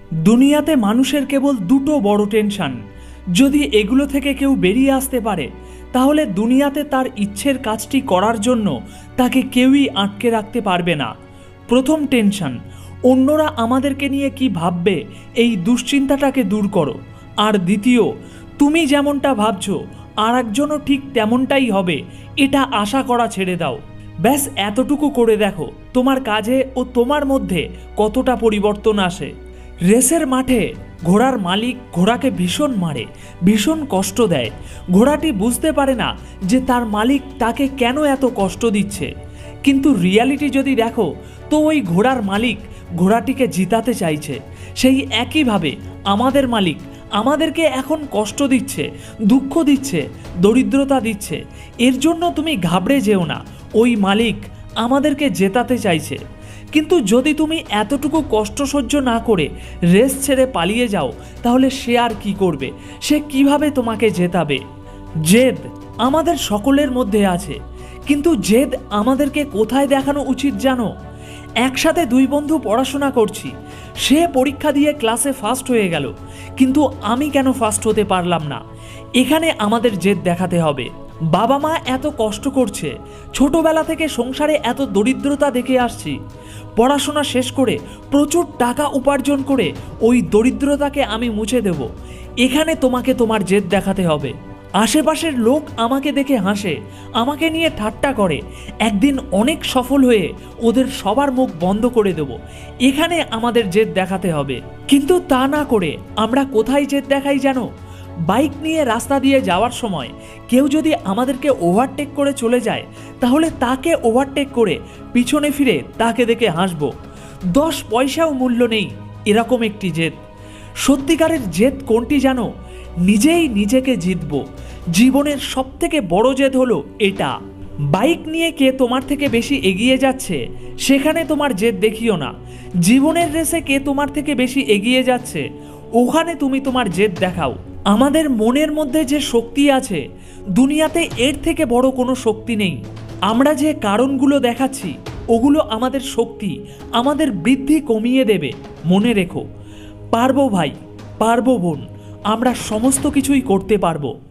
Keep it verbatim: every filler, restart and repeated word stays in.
দুনিয়াতে মানুষের কেবল দুটো বড় টেনশন, যদি এগুলো থেকে কেউ বেরিয়ে আসতে পারে তাহলে দুনিয়াতে তার ইচ্ছের কাজটি করার জন্য তাকে কেউই আটকে রাখতে পারবে না। প্রথম টেনশন, অন্যরা আমাদেরকে নিয়ে কি ভাববে, এই দুশ্চিন্তাটাকে দূর করো। আর দ্বিতীয়, তুমি যেমনটা ভাবছো আর একজনও ঠিক তেমনটাই হবে, এটা আশা করা ছেড়ে দাও। ব্যাস এতটুকু করে দেখো তোমার কাজে ও তোমার মধ্যে কতটা পরিবর্তন আসে। রেসের মাঠে ঘোড়ার মালিক ঘোড়াকে ভীষণ মারে, ভীষণ কষ্ট দেয়। ঘোড়াটি বুঝতে পারে না যে তার মালিক তাকে কেন এত কষ্ট দিচ্ছে, কিন্তু রিয়ালিটি যদি দেখো তো ওই ঘোড়ার মালিক ঘোড়াটিকে জিতাতে চাইছে। সেই একইভাবে আমাদের মালিক আমাদেরকে এখন কষ্ট দিচ্ছে, দুঃখ দিচ্ছে, দরিদ্রতা দিচ্ছে। এর জন্য তুমি ঘাবড়ে যেও না, ওই মালিক আমাদেরকে জেতাতে চাইছে। কিন্তু যদি তুমি এতটুকু কষ্ট সহ্য না করে রেস ছেড়ে পালিয়ে যাও তাহলে সে আর কি করবে, সে কিভাবে তোমাকে জেতাবে? জেদ আমাদের সকলের মধ্যে আছে, কিন্তু জেদ আমাদেরকে কোথায় দেখানো উচিত জানো? একসাথে দুই বন্ধু পড়াশোনা করছি, সে পরীক্ষা দিয়ে ক্লাসে ফার্স্ট হয়ে গেল, কিন্তু আমি কেন ফার্স্ট হতে পারলাম না? এখানে আমাদের জেদ দেখাতে হবে। বাবা মা এত কষ্ট করছে, ছোটবেলা থেকে সংসারে এত দরিদ্রতা দেখে আসছি, পড়াশোনা শেষ করে প্রচুর টাকা উপার্জন করে ওই দরিদ্রতাকে আমি মুছে দেব। এখানে তোমাকে তোমার জেদ দেখাতে হবে। আশেপাশের লোক আমাকে দেখে হাসে, আমাকে নিয়ে ঠাট্টা করে, একদিন অনেক সফল হয়ে ওদের সবার মুখ বন্ধ করে দেব। এখানে আমাদের জেদ দেখাতে হবে। কিন্তু তা না করে আমরা কোথায় জেদ দেখাই জানো? বাইক নিয়ে রাস্তা দিয়ে যাওয়ার সময় কেউ যদি আমাদেরকে ওভারটেক করে চলে যায় তাহলে তাকে ওভারটেক করে পিছনে ফিরে তাকে দেখে হাসবো। দশ পয়সাও মূল্য নেই এরকম একটি জেদ। সত্যিকারের জেদ কোনটি জানো? নিজেই নিজেকে জিতবো। জীবনের সব থেকে বড় জেদ হলো এটা। বাইক নিয়ে কে তোমার থেকে বেশি এগিয়ে যাচ্ছে সেখানে তোমার জেদ দেখিও না। জীবনের রেসে কে তোমার থেকে বেশি এগিয়ে যাচ্ছে ওখানে তুমি তোমার জেদ দেখাও। আমাদের মনের মধ্যে যে শক্তি আছে দুনিয়াতে এর থেকে বড় কোনো শক্তি নেই। আমরা যে কারণগুলো দেখাচ্ছি ওগুলো আমাদের শক্তি, আমাদের বৃদ্ধি কমিয়ে দেবে। মনে রেখো, পারবো ভাই, পারবো বোন, আমরা সমস্ত কিছুই করতে পারবো।